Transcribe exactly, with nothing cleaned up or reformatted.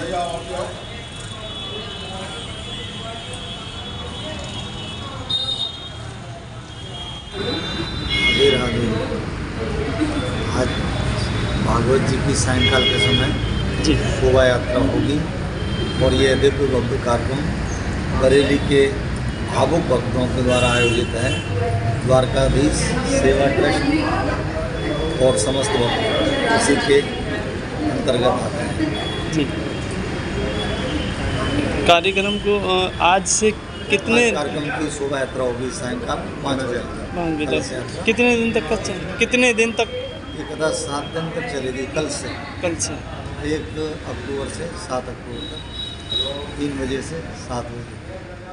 देर आ गई। आज भागवत जी की सायंकाल के समय जी शोभा यात्रा होगी और ये दिव्य भव्य कार्यक्रम बरेली के भावुक भक्तों के द्वारा आयोजित है। द्वारकाधीश सेवा ट्रस्ट और समस्त भक्त इसी के अंतर्गत आते हैं। जी कार्यक्रम को अ, आज से कितने आज कार्यक्रम की शोभा यात्रा होगी सायंकाल पाँच बजे मान के कलश चल- यात्रा। कितने दिन तक का चल- कितने दिन तक ये कदा सात दिन तक चलेगी कल से। कल से एक अक्टूबर से सात अक्टूबर तक तीन बजे से सात बजे।